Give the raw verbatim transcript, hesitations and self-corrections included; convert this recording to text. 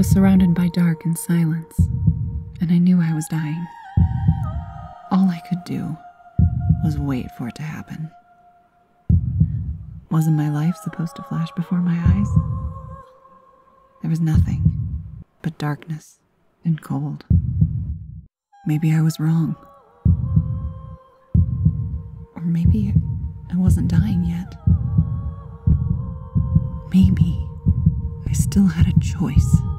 was surrounded by dark and silence, and I knew I was dying. All I could do was wait for it to happen. Wasn't my life supposed to flash before my eyes? There was nothing but darkness and cold. Maybe I was wrong. Or maybe I wasn't dying yet. Maybe I still had a choice.